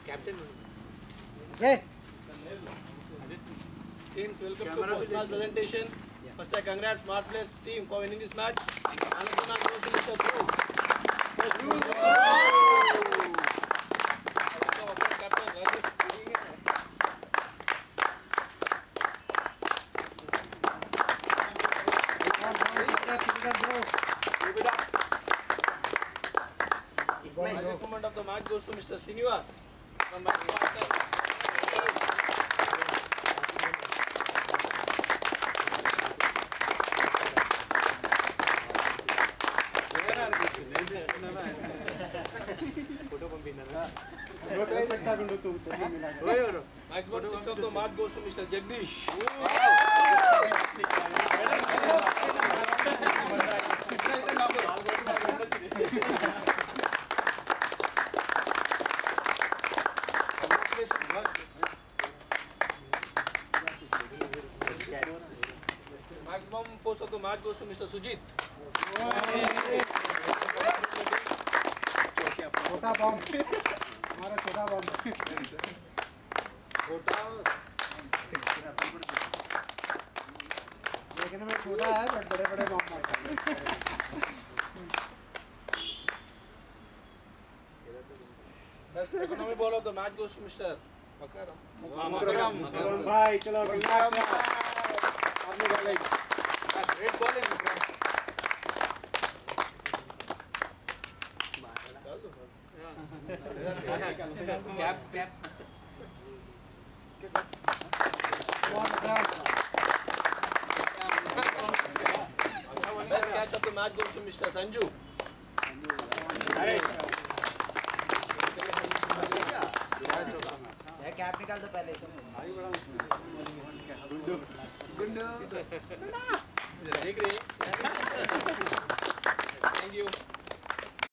Captain. Jay. Teams, welcome to post-match presentation. First, I congrats Smart Players team for winning this match. And the match goes to Mr. Dhruv. Captain, Rajat. Moment of the match goes to Mr. Srinivas from Spartans. Maximum 6 of the match goes to Mr. Jagdish. Maximum post of the match goes to Mr. Sujit. छोटा bomb हमारा छोटा bomb छोटा देखने में छोटा है but बड़े बड़े बॉम्ब मारता है Best economic ball of the match goes to Mr. Makaram. भाई चलो Great bowling. Cap. Best catch of the match goes to Mr. Sanju. Cap निकाल दो पहले देख रही